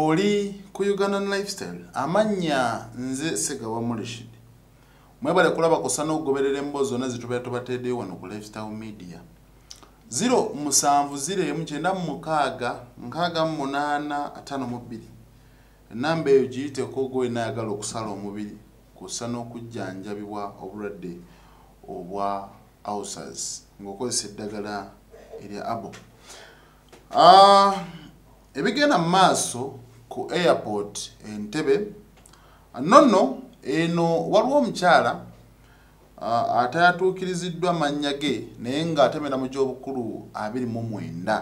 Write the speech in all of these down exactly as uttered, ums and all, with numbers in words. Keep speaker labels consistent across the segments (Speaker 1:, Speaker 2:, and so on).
Speaker 1: Oli ku Ugandan Lifestyle amanya nze Segawa Mulishid mwebale kulaba kusana okugoberera embozo na zitubera tubatedde wano ku Lifestyle Media zero musanvu ziro emu kyenda mukaaga nkaaga mu munaana ataano mu bbiri namba eyo giyite ko gwe nayagala okusala omubiri kusana okujjanjabibwa obulwadde obwa ulcers ng'okozesa eddagala erya abo. Ah, ebigenda mu maaso ku airport Entebbe nonno eno waliwo omukyala uh, atayatuukiriziddwa mannya ge naye nga atemera mu gy'obukulu abiri mu mwenda.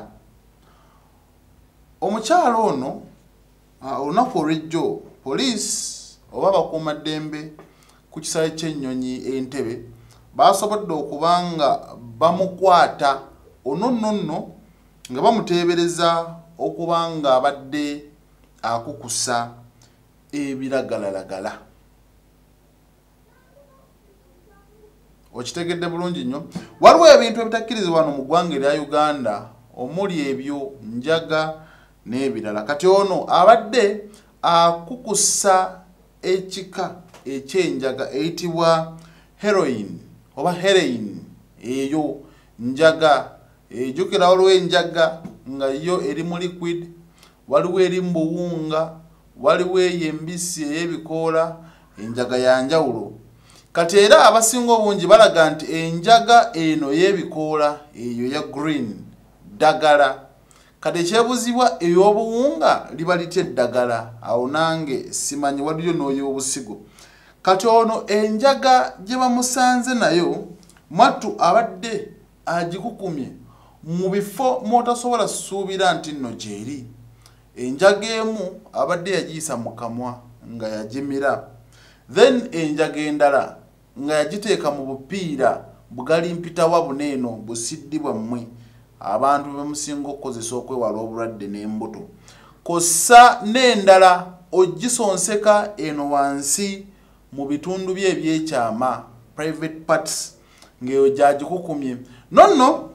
Speaker 1: Omukyala ono uh, olunaku olw'ejjo poliisi oba bakuumaddembe ku kisaawe ky'ennyonyi Entebbe baasobodde okubanga bamukwata ono nonno nga bamuteebereza okubanga abadde akukusa ebiragalalagala. Okitegedde bulungi nnyo. Waliwo ebintu ebitakkirizibwa wano mu ggwanga erya Uganda omuli ebyo njaga n'ebirala. Kati ono abadde akukusa ekika ekyenjaga eyitibwa heroin oba heroin eyo njaga ejjukira waliwo enjaga nga yo eri mu liquid, waliwo eri mu buwunga, waliwo eyo embisi ey'ebikoola, enjaga ya njawulo. Kati era abasinga obungi balaga nti enjaga eno y'ebikoola eyo ya green ddagala. Kati ekyebuzibwa ey'obuwunga liba litya eddagala, awo nange simanyi waliyo n'oy'obusigo. Kati ono enjaga gye bamusanze nayo mwattu abadde agikukumye mu bifo mw'otasobola suubira nti nno gyeri. Enjaga emu abadde yagiyisa mu kamwa nga yagimira, then enjaga endala nga yagiteeka mu bupiira bugali mpitawa buneeno busiddibwa mmwe abantu bemusinga okukozesa okwewala obulwadde n'embuto, kossa n'endala ogisonseka eno wansi mu bitundu bye ebyekyama private parts ng'eyo gyagikukumye. Nonno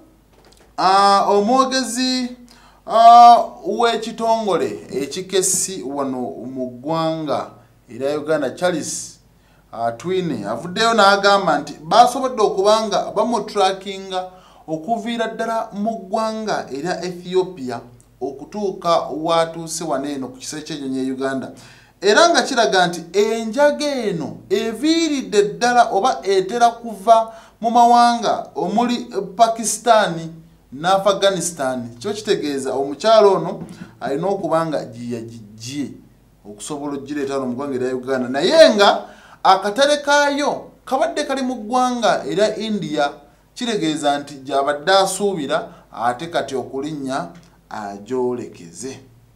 Speaker 1: uh, omwogezi uh, w'ekitongole ekikessi wano mu ggwanga era Uganda Charles uh, Twine avuddeyo n'agamba nti basobodde okubanga bamutrackinga okuviira ddala mu ggwanga erya Ethiopia okutuuka watuuse waneeno ku kisaawe ky'ennyonyi e Uganda, era nga kiraga nti enjaga eno eviiridde ddala oba etera kuva mu mawanga omuli Pakistani ne Afghanistan. Kyo kitegeeza omukyalo ono alina okubanga giyagijje okusobola ogireeta mu ggwanga erya Uganda, naye nga akatale kaayo kabadde kali mu ggwanga erya India, kiregeeza nti gy'abadde asuubira ate kati okulinnya agyolekeze.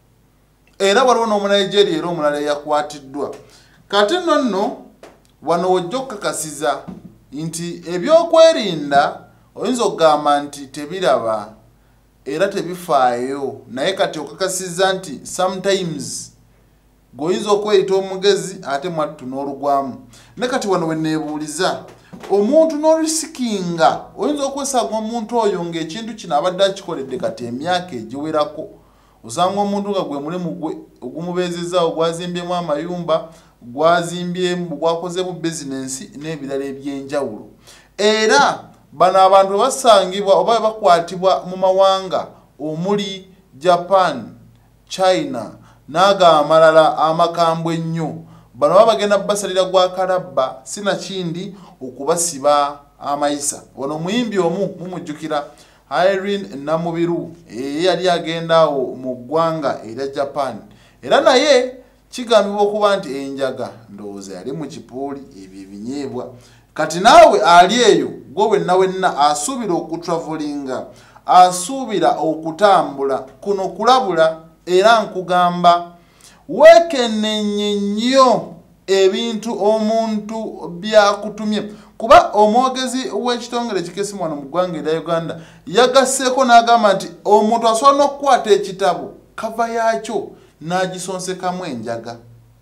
Speaker 1: Era waliwo n'omunigeria era omulala eyakwatiddwa. Kati nonno wano ojja okukakasiza nti ebyokwerinda oyinza okugamba nti tebiraba era tebifaayo, naye kati okakasiza nti sometimes g'oyinza okweyita omugezi ate mwattu n'olugwamu. Ne kati wano wenneebuuliza omuntu n'olisikinga oyinza okwesaaga omuntu oyo ng'ekintu kino abadde akikoledde kati emyaka egiwerako. Osanga omuntu nga gwe mulimu gwe ogumubeezezza ogwazimbyemu amayumba, gwazimbyemu gwakozeemu bizinensi n'ebirala eby'enjawulo. Era bano abantu basangibwa oba bakwatibwa mu mawanga omuli Japan, China n'ago amalala amakambwe ennyo. Bano baba bagenda basalira gwa kalabba sinakindi okubasiba amayisa. Ono muyimbi omu mumujjukira Irene Namubiru eyali agenda awo mu ggwanga erya Japan, era naye kigambibwa okuba nti enjaga ndowooza yali mu kipuuli ebyo ebinyeebwa. Kati naawe ali eyo gwe wenna wenna asuubira okutravelinga, asuubira okutambula kuno kulabula, era nkugamba weekenneenye nnyo ebintu omuntu byakutumye. Kuba omwogezi w'ekitongole ekikessi wano mu ggwanga erya Uganda yagasseeko n'agamba nti omuntu asobola n'okukwata ekitabo kava yaakyo n'agisonsekamu enjaga.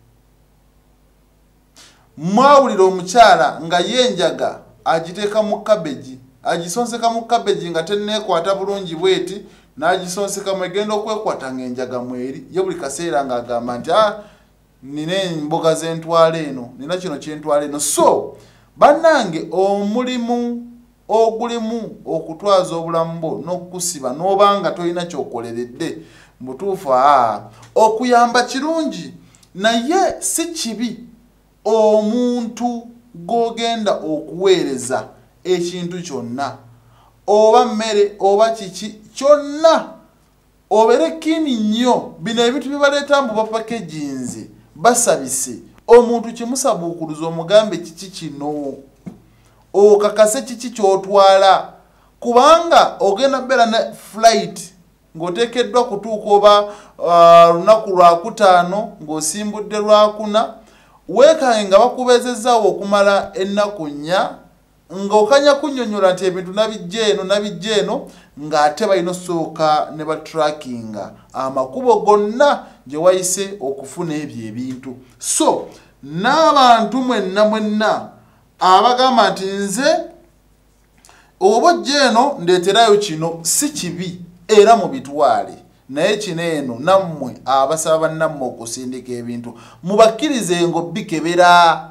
Speaker 1: Mwawulira omukyala nga yenjaga agiteeka mu kabeji, agisonseka mu kabeji nga tenneekwata bulungi bweti nagisonseka mwegenda okwekwata ng'enjaga mweri ye buli kaseera ng'agamba nti ah nina emboga z'entwala eno nina kino kyentwala eno. So bannange omulimu ogulimu okutwaza obulamu bwo n'okusiba n'obanga tolina kyokoleredde mutuufu aa okuyamba kirungi naye si kibi omuntu g'ogenda okuweereza ekintu kyonna oba mmere oba kiki kyonna obere kini nnyo bino ebintu bibaleeta mbu bapakeginze basabise omuntu kimusabuukuluza omugambe kiki kino okakase kiki kyotwala kubanga ogenda bera ne flight ng'oteekeddwa kutuuka oba uh, lunaku lwakutaano ng'osimbudde lwakuna weekaye nga bakubeezezaawo okumala ennaku nnya ng'okanya kunnyonnyola nti ebintu nabijja eno nabijja eno ng'ate balina osooka ne batrackinga amakubo gonna gye wayise okufuna ebyo ebintu. So n'abantu mwenna mwenna abagamba nti nze oba ojja eno ndeeterayo kino si kibi era mu bitwale naye kino eno nammwe abasaba bannammwe okusindika ebintu mubakkirize ngo bikebera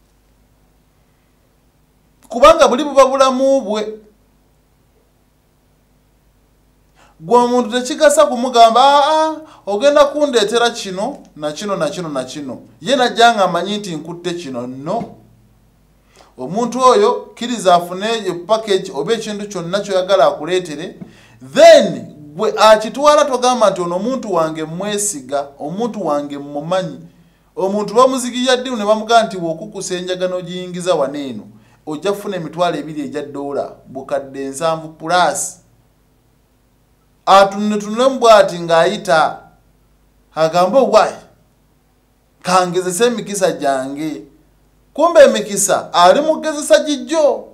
Speaker 1: kubanga buli buba bulamu bwe gwe omuntu tekigasa kumugamba aa ogenda kundeetera kino na kino na kino na kino ye najja nga amanyi nti nkutte kino no. Omuntu oyo kkiriza afune package oba ekintu kyonna kyoyagala akuleetere then gwe akitwala togamba nti ono omuntu wange mwesiga omuntu wange mumanyi omuntu bamuzigirya ddiru ne bamugamba nti wokukusa enjaga n'ogiyingiza wano eno ojja kufuna emitwalo ebiri egya ddoola bukadde nsanvu plus atunetunule mu bw'ati ng'ayita agamba owaayi kangezesa emikisa gyange kumbe emikisa ali mugezesa gijjo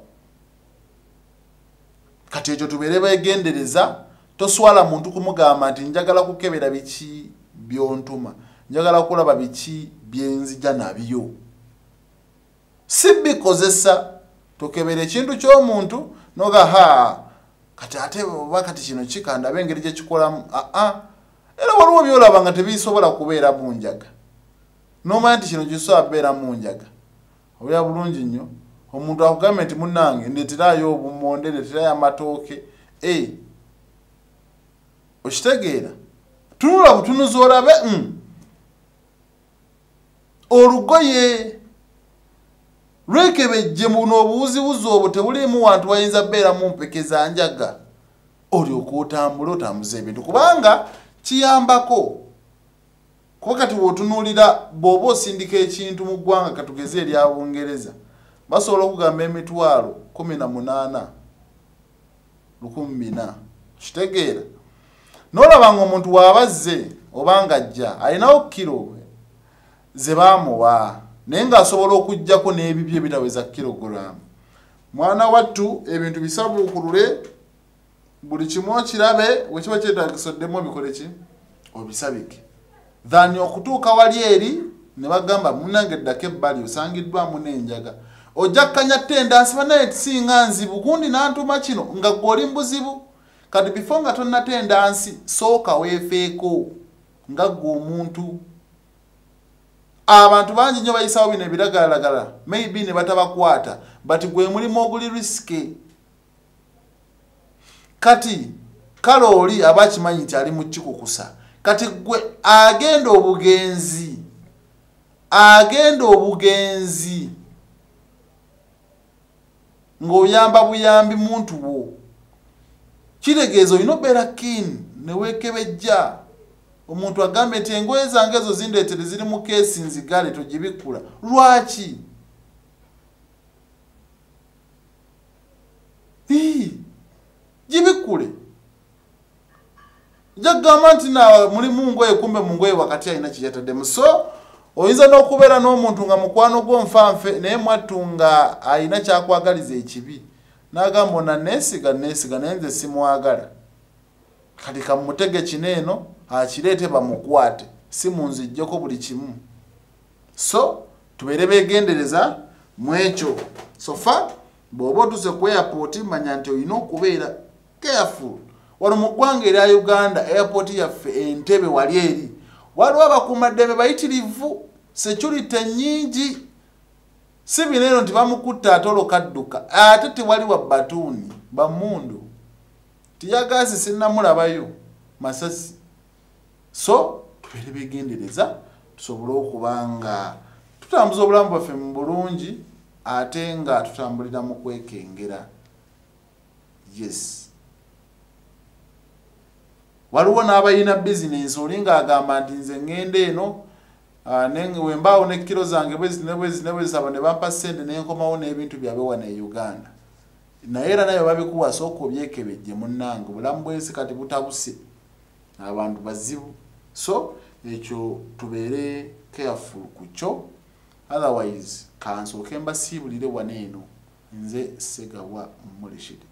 Speaker 1: kati ekyo tubeere beegendereza toswala muntu kumugamba nti njagala kukebera biki byontuma njagala kulaba biki byenzija nabyo si bikozesa tokebera ekintu ky'omuntu noga ha kati ate oba kati kino kikanda bengeri gye kikolamu aa era waliwo byolaba nga tebisobola kubeera mu njaga n'omanya nti kino kisobola kubeera mu njaga oya bulungi nnyo omuntu akugambye nti munnange ndeeterayo obumonde ndeeterayo amatooke e okitegeera tunula butunuzi olabe mm. olugoye lwekebejje muno obuwuziwuzi obwo tebulimu wantu wayinza beera mu mpeke za njaga olyoka otambula otambuza ebintu kubanga kiyambako kuba kati bw'otunuulira bw'oba osindika ekintu mu ggwanga katugeze erya Bungereza basobola okugamba emitwalo kumi na munaana lukumi bina kitegeera n'olaba nga omuntu waabazze oba ng'ajja alinawo kiro ze baamuwa naye ng'asobola okuggyako n'ebibyo ebitaweza kilogulaamu. Mwana wattu ebintu bisabuukulule buli kimu okirabe bwe kiba kyetaagisoddemu obikole ki obisabike dhani okutuuka wali eri ne bagamba munnange ddako ebbali osangiddwamu n'enjaga ojja kkanya ttendansi banaye tisinga nzibu gundi n'antuma kino nga gw'oli mbuzibu kati bifo nga tonnatendansi sooka weefeeko nga ggwe omuntu. Abantu bangi nnyo bayisawo bino ebiragalalagala maybe ne batabakwata but gwe mulimu oguli risike kati kale oli aba akimanyi nti ali mu kikukusa kati gwe agenda obugenzi agenda obugenzi ng'oyamba buyambi muntu wo kitegeeza olina obeera keen ne weekebejja omuntu agambe nti engoye zange ezo zindeetere ziri mu keesi nzigale togibikula lwaki gibikule jagamba nti na mulimu ngoye kumbe mu ngoye wakati alina kiyataddemu. So oyinza n'okubeera n'omuntu nga mukwano gw'onfanfe naye mwattu nga alina kyakwagaliza ekibi n'agamba ona neesiga neesiga naye nze simwagala kati kamutege kino eno akireete bamukwate si munzijjeko buli kimu. So tubeere beegendereza mu ekyo sofa bw'oba otuuse ku airport manya nti olina okubeera careful wano mu ggwanga erya Uganda airport yaffe Entebbe wali eri waliwo abakuumaddembe bayitirivu security nyingi si bineno nti bamukutta atolo kadduka ate tewali wa batuuni bamundu tiyagazi sinnamulabayo masasi so tubeere begendereza tusobole okubanga tutambuza obulamu bwaffe mu bulungi ate nga tutambulira mu kwekengera. Yes, waliwo n'abayina bizinensi olinga agamba nti nze ŋŋenda eno nenge wembaawo ne kilo zange bwezi ne bwezi ne bwezi abo ne bampa ssente ne nkomawo n'ebintu byabwe wano e Uganda naye era nayo babikuwa sooka obyekebejje munnange obulamu bw'ensi kati butabuse abantu bazibu so ekyo tubeere careful ku kyo otherwise kansooke mbasiibulire wano eno nze Ssegawa Mulishiri.